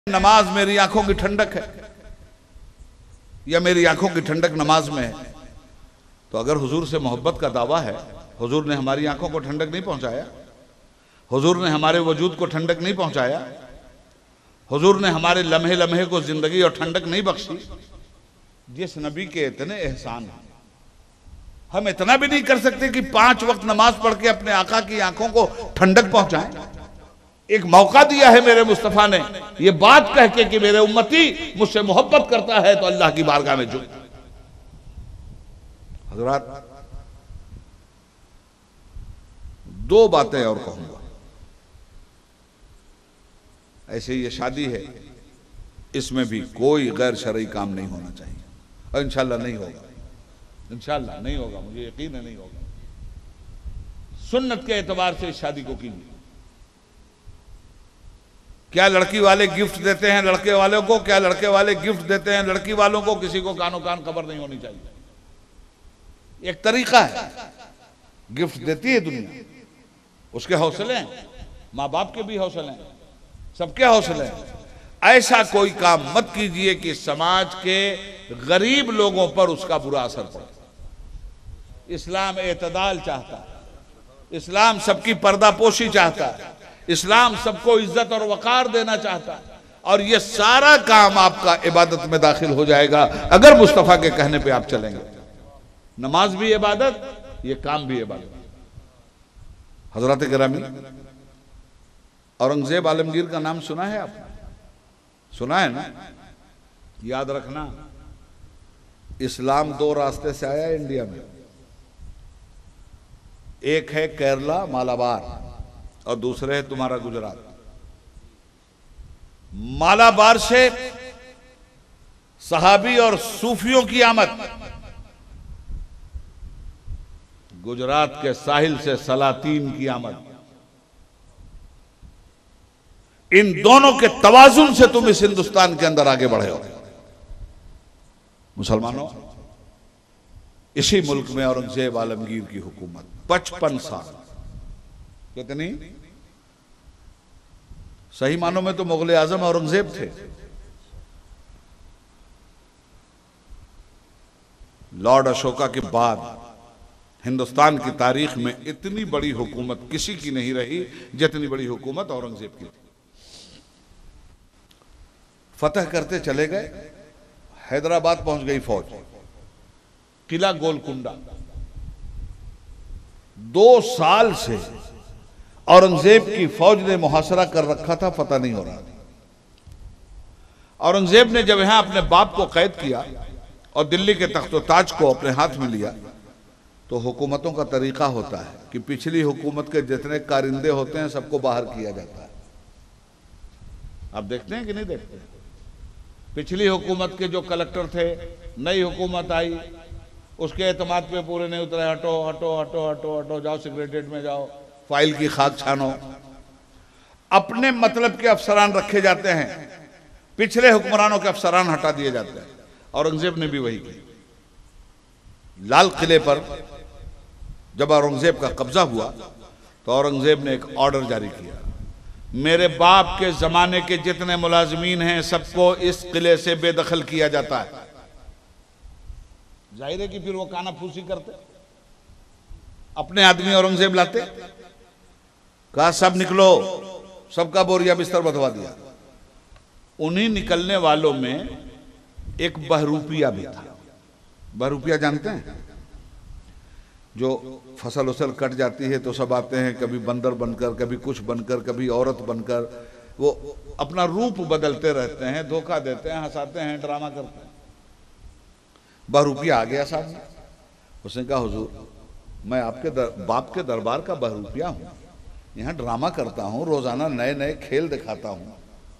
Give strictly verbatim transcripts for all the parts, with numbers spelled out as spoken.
नमाज मेरी आंखों की ठंडक है या मेरी आंखों की ठंडक नमाज में है। तो अगर हुजूर से मोहब्बत का दावा है, हुजूर ने हमारी आंखों को ठंडक नहीं पहुंचाया, हुजूर ने हमारे वजूद को ठंडक नहीं पहुंचाया, हुजूर ने हमारे लम्हे लम्हे को जिंदगी और ठंडक नहीं बख्शी। जिस नबी के इतने एहसान हैं, हम इतना भी नहीं कर सकते कि पांच वक्त नमाज पढ़ के अपने आका की आंखों को ठंडक पहुंचाएं। एक मौका दिया है मेरे मुस्तफा ने, ये बात कह के कि मेरे उम्मती मुझसे मोहब्बत करता है तो अल्लाह की बारगाह में झुक। हजरात, दो बातें और कहूंगा। ऐसे ये शादी है, इसमें भी कोई गैर शरई काम नहीं होना चाहिए और इंशाल्लाह नहीं होगा, इंशाल्लाह नहीं होगा, मुझे यकीन है नहीं होगा। सुन्नत के एतबार से इस शादी को कीजिए। क्या लड़की वाले गिफ्ट देते हैं लड़के वालों को, क्या लड़के वाले गिफ्ट देते हैं लड़की वालों को, किसी को कानो कान खबर नहीं होनी चाहिए। एक तरीका है, गिफ्ट देती है दुनिया, उसके हौसले हैं, माँ बाप के भी हौसले हैं, सबके हौसले हैं। ऐसा कोई काम मत कीजिए कि समाज के गरीब लोगों पर उसका बुरा असर पड़े। इस्लाम एतदाल चाहता है, इस्लाम सबकी पर्दापोशी चाहता है, इस्लाम सबको इज्जत और वकार देना चाहता है। और ये सारा काम आपका इबादत में दाखिल हो जाएगा अगर मुस्तफा के कहने पे आप चलेंगे। नमाज भी इबादत, ये काम भी इबादत। हजरत गिरामी, औरंगजेब आलमगीर का नाम सुना है आपने? सुना है ना? याद रखना, इस्लाम दो रास्ते से आया इंडिया में। एक है केरला मालाबार और दूसरे है तुम्हारा गुजरात। मालाबार से सहाबी और सूफियों की आमद, गुजरात के साहिल से सलातीन की आमद। इन दोनों के तवाजुन से तुम इस हिंदुस्तान के अंदर आगे बढ़े हो। मुसलमानों, इसी मुल्क में औरंगजेब आलमगीर की हुकूमत पचपन साल, कितनी? सही मानों में तो मुगल आजम औरंगजेब थे। लॉर्ड अशोका के बाद हिंदुस्तान की तारीख में इतनी बड़ी हुकूमत किसी की नहीं रही जितनी बड़ी हुकूमत औरंगजेब की थी। फतह करते चले गए, हैदराबाद पहुंच गई फौज, किला गोलकुंडा। दो साल से औरंगजेब की फौज ने मुहासरा कर रखा था, पता नहीं हो रहा। औरंगजेब ने जब यहां अपने बाप को कैद किया और दिल्ली के तख्तो ताज को अपने हाथ में लिया, तो हुकूमतों का तरीका होता है कि पिछली हुकूमत के जितने कारिंदे होते हैं सबको बाहर किया जाता है। आप देखते हैं कि नहीं देखते? पिछली हुकूमत के जो कलेक्टर थे, नई हुकूमत आई, उसके एतमाद पे पूरे नहीं उतरे, हटो हटो हटो हटो हटो, जाओ सेक्रेटरीट में जाओ, फाइल की खाक छानो। अपने मतलब के अफसरान रखे जाते हैं, पिछले हुक्मरानों के अफसरान हटा दिए जाते हैं। औरंगजेब ने भी वही किया। लाल किले पर जब औरंगजेब का कब्जा हुआ तो औरंगजेब ने एक ऑर्डर जारी किया, मेरे बाप के जमाने के जितने मुलाजमीन हैं सबको इस किले से बेदखल किया जाता है। जाहिर है कि फिर वो काना फूसी करते, अपने आदमी औरंगजेब लाते, कहा सब निकलो, सबका बोरिया बिस्तर बंधवा दिया। उन्हीं निकलने वालों में एक बहरूपिया भी था। बहरूपिया जानते हैं? जो फसल उसल कट जाती है तो सब आते हैं, कभी बंदर बनकर, कभी कुछ बनकर, कभी औरत बनकर, वो अपना रूप बदलते रहते हैं, धोखा देते हैं, हंसाते हैं, ड्रामा करते हैं। बहरूपिया आ गया सामने, उसने कहा हुजूर, मैं आपके दर, बाप के दरबार का बहरूपिया हूं, यहां ड्रामा करता हूं, रोजाना नए नए खेल दिखाता हूं,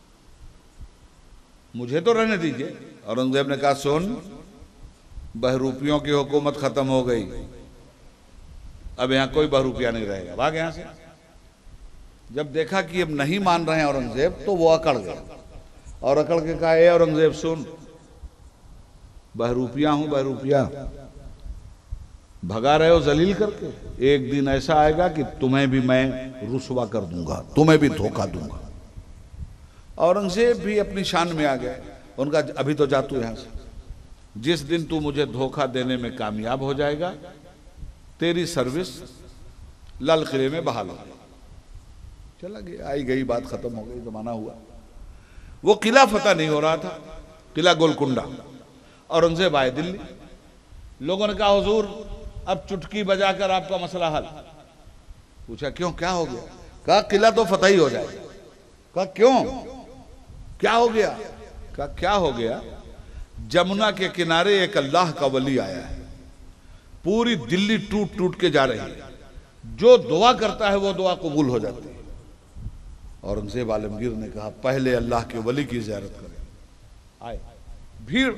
मुझे तो रहने दीजिए। औरंगजेब ने कहा सुन, बहरूपियों की हुकूमत खत्म हो गई, अब यहां कोई बहरूपिया नहीं रहेगा, भाग यहां से। जब देखा कि अब नहीं मान रहे हैं औरंगजेब, तो वो अकड़ गया और अकड़ के कहा, ए औरंगजेब सुन, बहरूपिया हूं, बहरूपिया भगा रहे हो जलील करके, एक दिन ऐसा आएगा कि तुम्हें भी मैं रुसवा कर दूंगा, तुम्हें भी धोखा दूंगा। औरंगजेब भी अपनी शान में आ गए। उनका अभी तो जा तू यहां से, जिस दिन तू मुझे धोखा देने में कामयाब हो जाएगा तेरी सर्विस लाल किले में बहाल हो गई। चला गया, आई गई बात, खत्म हो गई, जमाना हुआ। वो किला फतह नहीं हो रहा था, किला गोलकुंडा। औरंगजेब आए दिल्ली, लोगों ने कहा हुजूर अब चुटकी बजाकर आपका मसला हल। पूछा क्यों, क्या हो गया? कहा किला तो फतह ही हो जाएगा। कहा क्यों, क्या हो गया? कहा क्या हो गया, जमुना के किनारे एक अल्लाह का वली आया है, पूरी दिल्ली टूट टूट के जा रही है, जो दुआ करता है वो दुआ कबूल हो जाती है। औरंगजेब आलमगीर ने कहा पहले अल्लाह के वली की ज़ियारत करें। आए भीड़,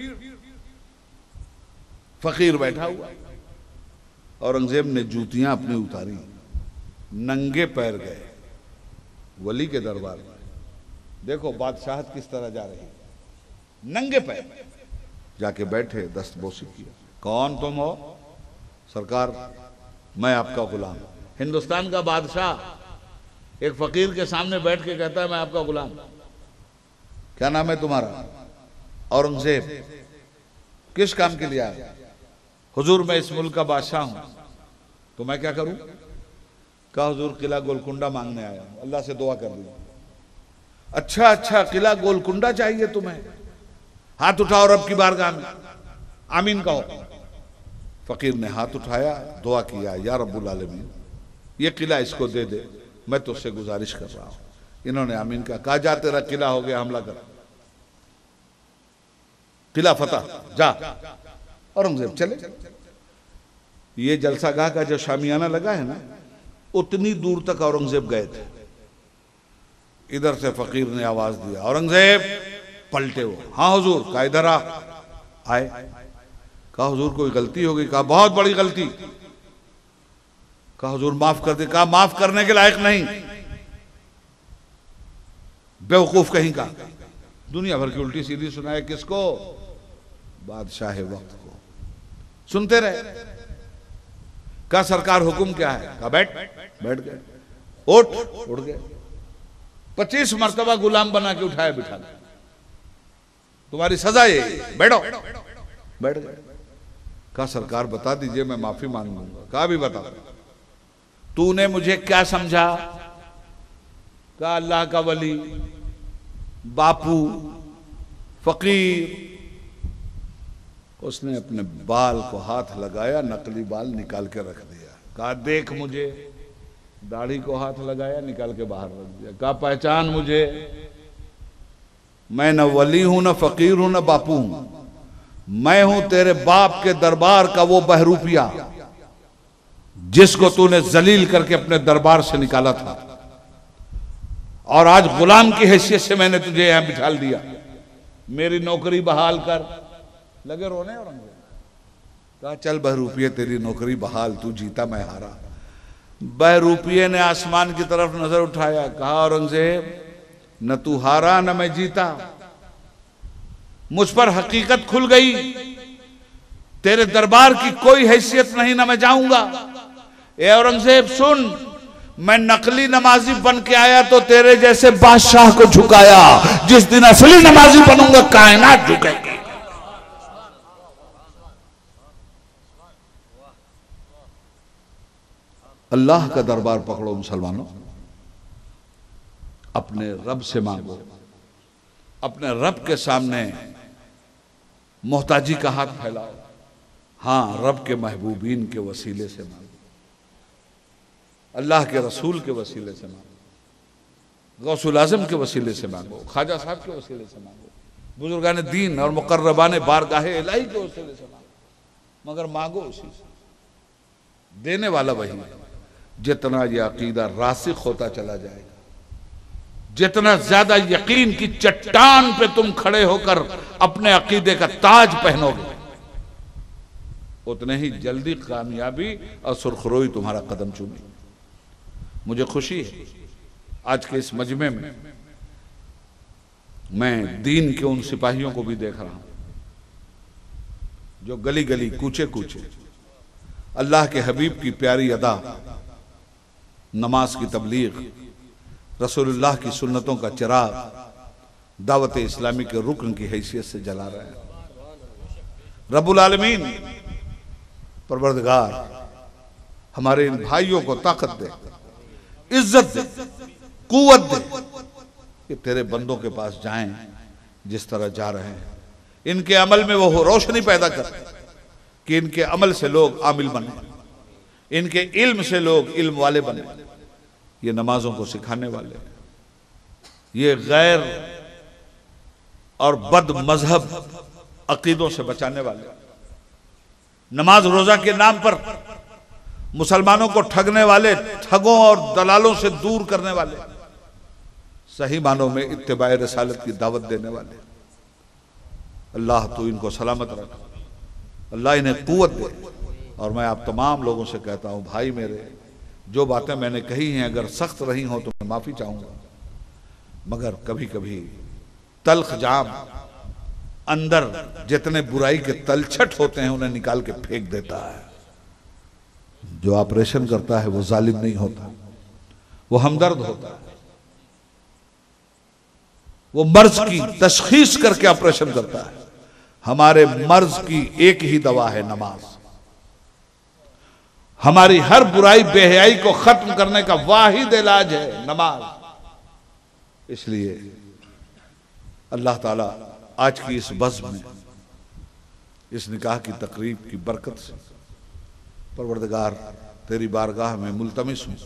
फकीर बैठा हुआ। औरंगजेब ने जूतियां अपनी उतारी, नंगे पैर गए वली के दरबार में। देखो बादशाहत किस तरह जा रही है, नंगे पैर जाके बैठे, दस्तबोसी किया। कौन तुम हो? सरकार मैं आपका गुलाम। हिंदुस्तान का बादशाह एक फकीर के सामने बैठ के कहता है मैं आपका गुलाम। क्या नाम है तुम्हारा? औरंगजेब। किस काम के लिए आया? हुजूर मैं इस मुल्क का बादशाह हूं, तो मैं क्या करूं? कहा हुजूर किला गोलकुंडा मांगने आया हूं, अल्लाह से दुआ कर दी। अच्छा अच्छा, किला गोलकुंडा चाहिए तुम्हें? हाथ उठाओ रब की बारगाह में, आमीन कहो। फकीर ने हाथ उठाया, दुआ किया, या रब्बुल आलमीन ये किला इसको दे दे, मैं तुझसे गुजारिश कर रहा हूं। इन्होंने आमीन कहा। कहा जा तेरा किला हो गया, हमला कर, किला फतह, जा। औरंगजेब चले। ये जलसागाह का जो शामियाना लगा है ना, उतनी दूर तक औरंगजेब गए थे। इधर से फकीर ने आवाज दिया औरंगजेब, पलटे वो। हाँ हुजूर। कहा इधर आ। आए। कहा हुजूर कोई गलती हो गई? कहा बहुत बड़ी गलती। कहा हुजूर माफ कर दे। कहा माफ करने के लायक नहीं, बेवकूफ कहीं का। दुनिया भर की उल्टी सीधी सुनाए किसको? बादशाह वक्त को। सुनते रहे। कहा सरकार हुक्म क्या है? कहा बैठ। बैठ गए। उठ। उठ गए। पच्चीस मरतबा गुलाम बना के उठाया बिठा, तुम्हारी सजा ये, बैठो। बैठ गए। कहा सरकार बता दीजिए, मैं माफी मांग लूंगा। कहा भी बता, तूने मुझे क्या समझा? कहा अल्लाह का वली, बापू, फकीर। उसने अपने बाल को हाथ लगाया, नकली बाल निकाल के रख दिया। कहा देख मुझे। दाढ़ी को हाथ लगाया, निकाल के बाहर रख दिया। कहा पहचान मुझे, मैं न वली हूं, न फकीर हूं, न बापू हूं, मैं हूं तेरे बाप के दरबार का वो बहरूपिया जिसको तूने जलील करके अपने दरबार से निकाला था, और आज गुलाम की हैसियत से मैंने तुझे यहां बिठाल दिया। मेरी नौकरी बहाल कर। लगे रोने। औरंगजेब कहा चल बहरूपिये तेरी नौकरी बहाल, तू जीता मैं हारा। बहरूपिये ने आसमान की तरफ नजर उठाया। कहा औरंगजेब न तू हारा न मैं जीता, मुझ पर हकीकत खुल गई, तेरे दरबार की कोई हैसियत नहीं, ना मैं जाऊंगा। ए औरंगजेब सुन, मैं नकली नमाजी बन के आया तो तेरे जैसे बादशाह को झुकाया, जिस दिन असली नमाजी बनूंगा कायनात झुकेगी। अल्लाह का दरबार पकड़ो मुसलमानों, अपने रब से मांगो, अपने रब के सामने मोहताजी का हाथ फैलाओ। हाँ, रब के महबूबीन के वसीले से मांगो, अल्लाह के रसूल के वसीले से मांगो, गौसुल आजम के वसीले से मांगो, ख्वाजा साहब के वसीले से मांगो, बुजुर्गान दीन और मुकर्रबान बारगाहे इलाही के वसीले से मांगो, मगर मांगो उसी से। देने वाला वही है। जितना यह अकीदा रासिख होता चला जाएगा, जितना ज्यादा यकीन की चट्टान पे तुम खड़े होकर अपने अकीदे का ताज पहनोगे, उतने ही जल्दी कामयाबी और सुरखरोई तुम्हारा कदम चूमेगी। मुझे खुशी है आज के इस मजमे में मैं दीन के उन सिपाहियों को भी देख रहा हूं जो गली गली कूचे कूचे अल्लाह के हबीब की प्यारी अदा, नमाज की तबलीग, रसूलुल्लाह की सुन्नतों का चिराग दावत इस्लामी के रुकन की हैसियत से जला रहे हैं। रब्बुल आलमीन परवरदिगार हमारे इन भाइयों को ताकत दे, इज्जत दे, कुव्वत दे कि तेरे बंदों के पास जाएं जिस तरह जा रहे हैं। इनके अमल में वो रोशनी पैदा कर कि इनके अमल से लोग आमिल बने, इनके इल्म से लोग इल्म वाले बने। ये नमाजों को सिखाने वाले, ये गैर और बद मजहब अकीदों से बचाने वाले, नमाज रोजा के नाम पर मुसलमानों को ठगने वाले, ठगों और दलालों से दूर करने वाले, सही मानों में इत्तिबाए रसालत की दावत देने वाले। अल्लाह तो इनको सलामत रख, अल्लाह इन्हें कुव्वत दे। और मैं आप तमाम लोगों से कहता हूं, भाई मेरे, जो बातें मैंने कही हैं अगर सख्त रही हों तो मैं माफी चाहूंगा, मगर कभी कभी तल्ख जाम अंदर जितने बुराई के तलछट होते हैं उन्हें निकाल के फेंक देता है। जो ऑपरेशन करता है वो जालिम नहीं होता, वो हमदर्द होता है। वो मर्ज की तशखीस करके ऑपरेशन करता है। हमारे मर्ज की एक ही दवा है, नमाज। हमारी हर बुराई बेहयाई को खत्म करने का वाहिद इलाज है नमाज। इसलिए अल्लाह ताला आज की इस बज़्म में, इस निकाह की तकरीब की बरकत से परवरदिगार तेरी बारगाह में मुल्तमिस हूं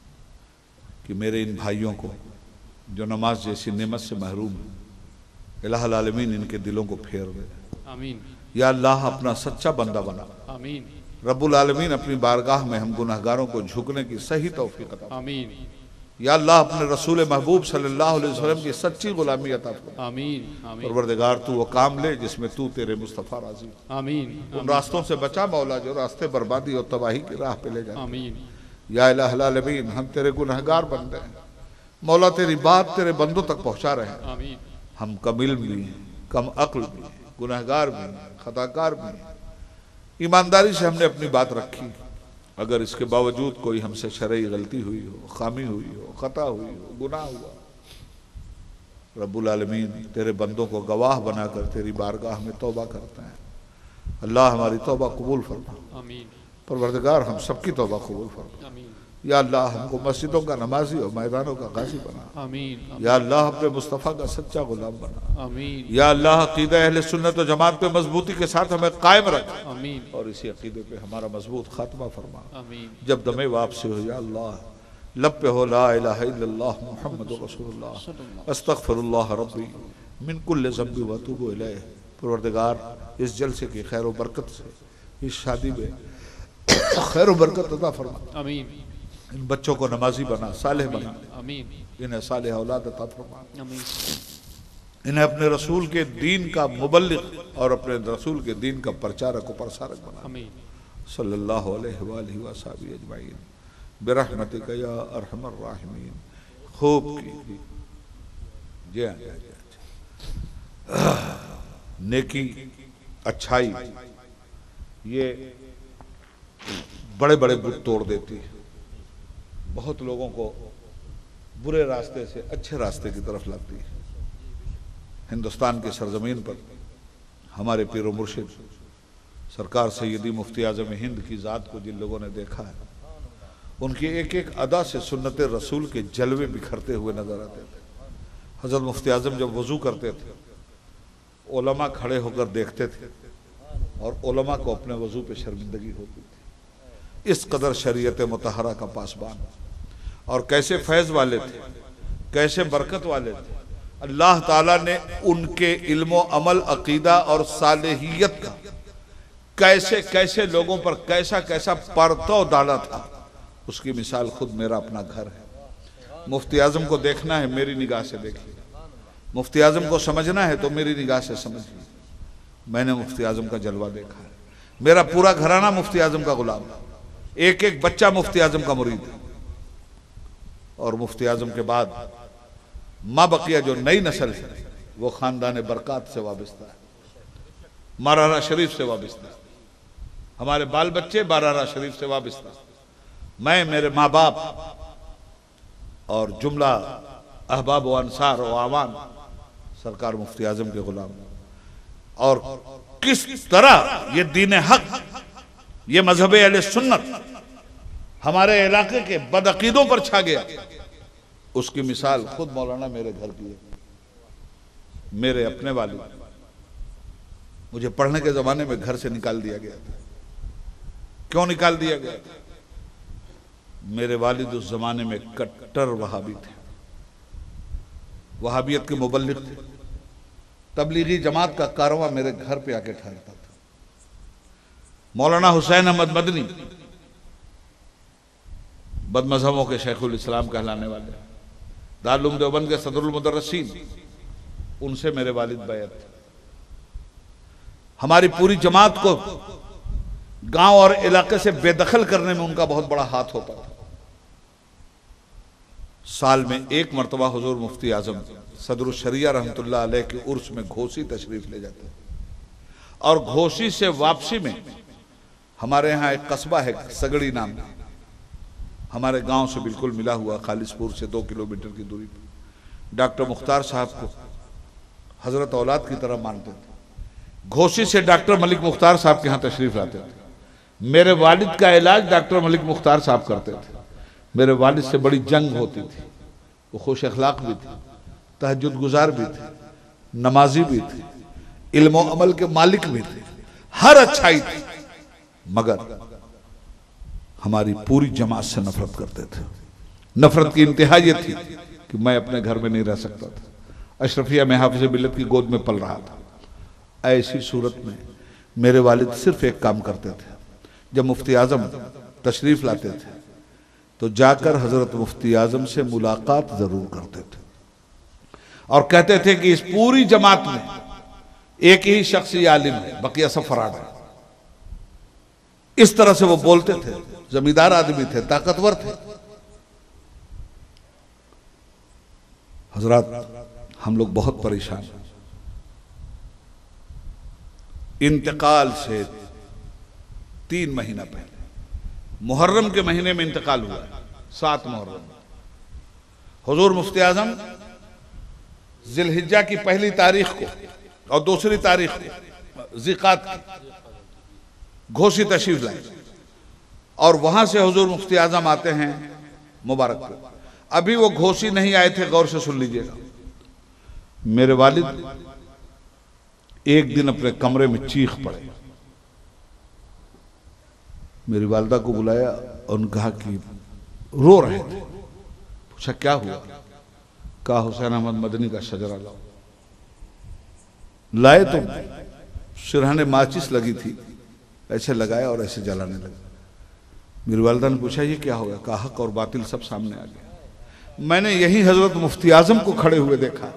कि मेरे इन भाइयों को जो नमाज जैसी नेमत से महरूम है, इलाहुल आलमीन इनके दिलों को फेर दे। आमीन। या अल्लाह अपना सच्चा बंदा बना। आमीन। रब्बुल आलमीन अपनी बारगाह में हम गुनहगारों को झुकने की सही तौफीक अता। आमीन। या अल्लाह अपने रसूल महबूब सल्लल्लाहु अलैहि वसल्लम की सच्ची गुलामी अता फरमा। आमीन। परवरदिगार तू वो काम ले जिसमें तू तेरे मुस्तफ़ा राजी। आमीन। उन रास्तों से बचा मौला जो रास्ते बर्बादी और तबाही की राह पे ले जाए। आमीन। या इलाहुल आलमीन हम तेरे गुनहगार बंदे हैं मौला, तेरी बात तेरे बंदों तक पहुंचा रहे हैं। आमीन। हम कम इल्म भी हैं, कम अक्ल भी हैं, गुनहगार भी हैं, खताकार भी हैं। ईमानदारी से हमने अपनी बात रखी। अगर इसके बावजूद कोई हमसे शरई गलती हुई हो, खामी हुई हो, खता हुई हो, गुनाह हुआ, रब्बुल आलमीन तेरे बंदों को गवाह बनाकर तेरी बारगाह में तौबा करते हैं। अल्लाह हमारी तौबा कबूल फरमा। आमीन। परवरदिगार हम सबकी तौबा कबूल फरमा। आमीन। या अल्लाह हमको मस्जिदों का नमाजी और मैदानों का गाजी बना। आमीन। या अल्लाह अपने मुस्तफ़ा का सच्चा गुलाम बना। आमीन। या अल्लाह अक़ीदा अहले सुन्नत व जमात पे मजबूती के साथ हमें कायम रख। आमीन। और इसी अक़ीदे पे हमारा मजबूत खात्मा फरमा। आमीन। जब दमे वापसी हो या अल्लाह लब पे हो ला इलाहा इल्लल्लाह मुहम्मदुर रसूलुल्लाह अस्तग़फिरुल्लाह रब्बी मिन कुल्लि ज़ंबि व अतूबु इलैह। परवरदिगार इस जलसे की खैर व बरकत से इस शादी में खैर व बरकत अता फरमा। आमीन। इन बच्चों को नमाजी बना, सालेह बना। आमीन। इन्हें सालेह औलाद अता फरमा। आमीन। इन्हें अपने रसूल के दीन का मुबल्लिग और अपने रसूल के दीन का प्रचारक और प्रसारक बना। आमीन। सल्लल्लाहु अलैहि वालिहि वसहबिहि अजमाइन बिरहमतिका या अरहमर राहिमीन। खूब की जय जय नेकी अच्छाई ये बड़े बड़े बुत तोड़ देती है, बहुत लोगों को बुरे रास्ते से अच्छे रास्ते की तरफ लाती है। हिंदुस्तान की सरजमीन पर हमारे पीर व मुर्शिद सरकार सैयदी मुफ्ती आज़म हिंद की ज़ात को जिन लोगों ने देखा है, उनकी एक एक अदा से सुन्नत रसूल के जलवे बिखरते हुए नजर आते थे। हज़रत मुफ्ती आज़म जब वज़ू करते थे, उलमा खड़े होकर देखते थे और उलमा को अपने वज़ू पे शर्मिंदगी होती थी। इस कदर शरीयत मुतहरा का पासबान और कैसे फैज़ वाले थे, कैसे बरकत वाले थे। अल्लाह ताला ने उनके इल्म अमल अकीदा और सालेहियत का कैसे कैसे लोगों पर कैसा कैसा परतो डाला था, उसकी मिसाल खुद मेरा अपना घर है। मुफ्ती आज़म को देखना है मेरी निगाह से देखिए, मुफ्ती आज़म को समझना है तो मेरी निगाह से समझिए। मैंने मुफ्ती आज़म का जलवा देखा है, मेरा पूरा घराना मुफ्ती आज़म का गुलाम है, एक एक बच्चा मुफ्ती आज़म का मुरीद है। और मुफ्ती आज़म के बाद माँ बकिया जो नई नस्ल है वो ख़ानदान बरक़ात से वाबस्ता है, मारारा शरीफ से वाबस्ता है। हमारे बाल बच्चे मारारा शरीफ से वाबस्ता। मैं, मेरे माँ बाप और जुमला अहबाब व अंसार व आवान सरकार मुफ्ती आजम के गुलाम, और किस तरह ये दीन हक, ये मजहब अहले सुन्नत हमारे इलाके के बदअकीदों पर छा गया, उसकी मिसाल खुद मौलाना मेरे घर की है। मेरे अपने वाले मुझे पढ़ने के जमाने में घर से निकाल दिया गया था। क्यों निकाल दिया गया था? मेरे वालिद उस जमाने में कट्टर वहाबी थे, वहाबियत के मुबल्लिग थे। तबलीगी जमात का कारवां मेरे घर पे आके ठहरता था। मौलाना हुसैन अहमद मदनी बदमज़हबों के शेखुल इस्लाम कहलाने वाले, दारुल उलूम देवबंद के सदरुल मुदर्रिसीन, उनसे मेरे वालिद बैत थे। हमारी पूरी जमात को गांव और इलाके से बेदखल करने में उनका बहुत बड़ा हाथ होता था। साल में एक मरतबा हुजूर मुफ्ती आजम सदरुल शरिया रहमतुल्लाह अलैह के उर्स में घोसी तशरीफ ले जाते हैं, और घोसी से वापसी में हमारे यहाँ एक कस्बा है सगड़ी नाम, हमारे गांव से बिल्कुल मिला हुआ, खालिसपुर से दो किलोमीटर की दूरी पर। डॉक्टर मुख्तार साहब को हजरत औलाद की तरह मानते थे। घोसी से डॉक्टर मलिक मुख्तार साहब के यहाँ तशरीफ लाते थे। मेरे वालिद का इलाज डॉक्टर मलिक मुख्तार साहब करते थे। मेरे वालिद से बड़ी जंग होती थी। वो खुश अखलाक भी थे, तहज्जुद गुजार भी थे, नमाजी भी थे, इल्म व अमल के मालिक भी थे, हर अच्छाई थी, मगर हमारी पूरी जमात से नफरत करते थे। नफरत की इंतहा ये थी कि मैं अपने घर में नहीं रह सकता था। अशरफिया में हाफिज़ बिल्लत की गोद में पल रहा था। ऐसी सूरत में मेरे वालिद सिर्फ एक काम करते थे, जब मुफ्ती आजम तशरीफ लाते थे तो जाकर हजरत मुफ्ती आजम से मुलाकात जरूर करते थे, और कहते थे कि इस पूरी जमात में एक ही शख्स आलिम है, बकिया सब फराड है। इस तरह से वो बोलते थे। जमींदार आदमी थे, ताकतवर थे। हजरत, हम लोग बहुत परेशान हैं। इंतकाल से तीन महीना पहले, मुहर्रम के महीने में इंतकाल हुआ, सात मुहर्रम। हुजूर मुफ्ती आजम जिलहिज्जा की पहली तारीख को और दूसरी तारीख को ज़िकात की घोसी तशरीफ लाए, और वहां से हुजूर मुफ्ती आजम आते हैं मुबारकपुर। अभी वो घोसी नहीं आए थे, गौर से सुन लीजिएगा। मेरे वालिद एक दिन अपने कमरे में चीख पड़े। मेरी वालिदा को बुलाया और उन्होंने कहा कि रो रहे थे। पूछा क्या हुआ? कहा हुसैन अहमद मदनी का शजरा लाओ। लाए तो सिरहाने माचिस लगी थी, ऐसे लगाया और ऐसे जलाने लगे। मेरी वालिदा ने पूछा ये क्या होगा? कहा हक और बातिल सब सामने आ गया। मैंने यही हजरत मुफ्ती आजम को खड़े हुए देखा।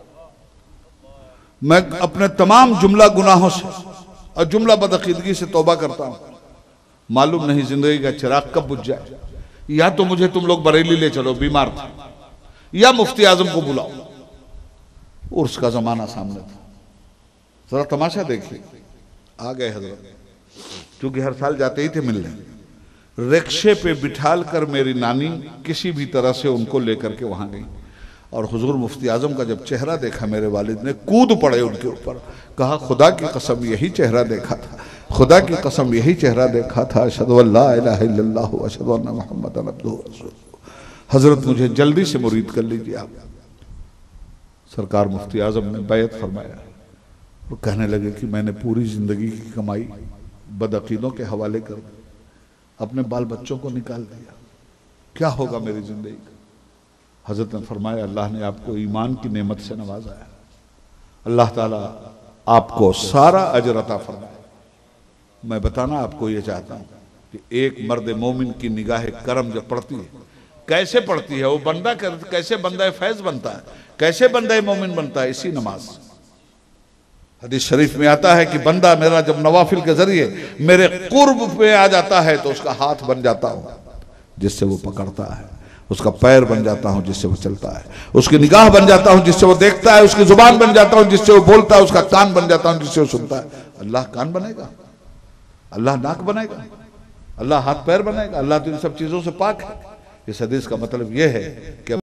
मैं अपने तमाम जुमला गुनाहों से और जुमला बदअकीदगी से तौबा करता हूं। मालूम नहीं जिंदगी का चिराग कब बुझ जाए। या तो मुझे तुम लोग बरेली ले चलो, बीमार था, या मुफ्ती आजम को बुलाओ। उर्स का जमाना सामने था। जरा तमाशा देखिए। आ गए हजरत, क्योंकि हर साल जाते ही थे मिलने। रिक्शे पे बिठाल कर मेरी नानी किसी भी तरह से उनको लेकर के वहां गई, और हुजूर मुफ्ती आजम का जब चेहरा देखा, मेरे वालिद ने कूद पड़े उनके ऊपर। कहा खुदा की कसम यही चेहरा देखा था, खुदा की कसम यही चेहरा देखा था। अशहदु अल्ला इलाहा इल्लल्लाह व अशहदु अन्ना मुहम्मदन अब्दुहु व रसूलुहु। हजरत मुझे जल्दी से मुरीद कर लीजिए आप। सरकार मुफ्ती आजम ने बैत फरमाया। वो कहने लगे कि मैंने पूरी जिंदगी की कमाई बदअकीदों के हवाले कर दी, अपने बाल बच्चों को निकाल दिया, क्या होगा मेरी जिंदगी का? हजरत ने फरमाया अल्लाह ने आपको ईमान की नेमत से नवाजा है, अल्लाह ताला आपको सारा अजर अता फरमाए। मैं बताना आपको ये चाहता हूँ कि एक मर्द मोमिन की निगाह करम जब पड़ती है, कैसे पड़ती है? वो बंदा कैसे बंदा फैज बनता है, कैसे बंदा मोमिन बनता है? इसी नमाज। हदीस शरीफ में आता है कि बंदा मेरा जब नवाफिल के जरिए मेरे कुर्ब पे आ जाता है तो उसका हाथ बन जाता हूँ जिससे वो पकड़ता है, उसका पैर बन जाता हूँ जिससे वो चलता है, उसकी निगाह बन जाता हूँ जिससे वो देखता है, उसकी जुबान बन जाता हूँ जिससे वो बोलता है, उसका कान बन जाता हूँ जिससे वो सुनता है। अल्लाह कान बनेगा, अल्लाह नाक बनेगा, अल्लाह हाथ पैर बनेगा, अल्लाह तो इन सब चीजों से पाक है। इस हदीस का मतलब यह है कि